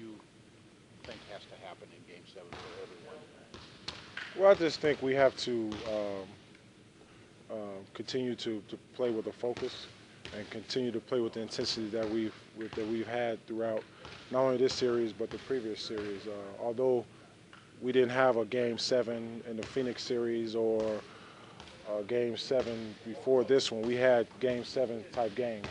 you think has to happen in Game 7 for everyone? Well, I just think we have to continue to play with a focus and continue to play with the intensity that we've had throughout not only this series but the previous series. Although we didn't have a Game 7 in the Phoenix series or Game 7 before this one, we had Game 7 type games.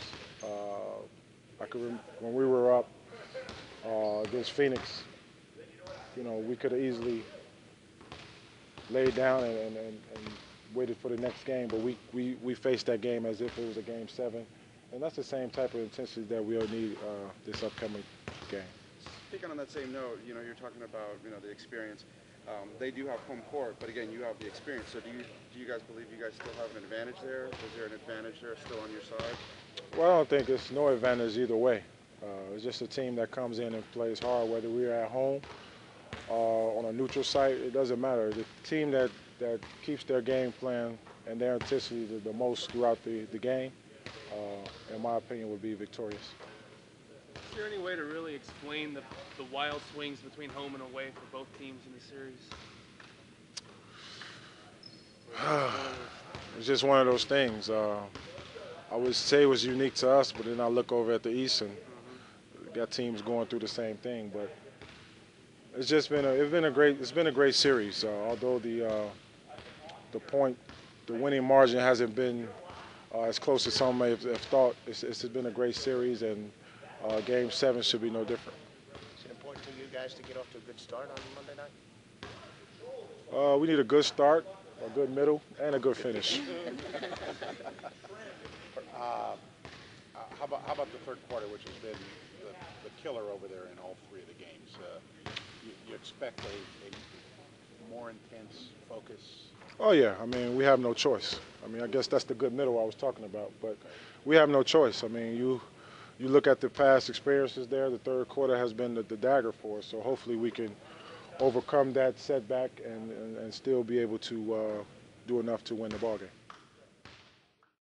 When we were up against Phoenix, we could have easily laid down and waited for the next game, but we faced that game as if it was a Game 7, and that's the same type of intensity that we'll need this upcoming game. Speaking on that same note, you're talking about the experience. They do have home court, but again, you have the experience. So do you guys believe you guys still have an advantage there? Is there an advantage there still on your side? Well, I don't think it's no advantage either way. It's just a team that comes in and plays hard, whether we're at home on a neutral site. It doesn't matter. The team that keeps their game plan and their intensity the most throughout the game, in my opinion, would be victorious. Is there any way to really explain the wild swings between home and away for both teams in the series? It's just one of those things. I would say it was unique to us, but then I look over at the East and got teams going through the same thing. But it's just been a great series. Although the winning margin hasn't been as close as some may have thought. It's been a great series, and Game 7 should be no different. Is it important to you guys to get off to a good start on Monday night? We need a good start, a good middle, and a good finish. How about the third quarter, which has been the killer over there in all three of the games? You expect a more intense focus? Oh, yeah. I mean, we have no choice. I mean, I guess that's the good middle I was talking about. But we have no choice. I mean, you look at the past experiences there, the third quarter has been the dagger for us. So hopefully we can overcome that setback and still be able to do enough to win the ballgame.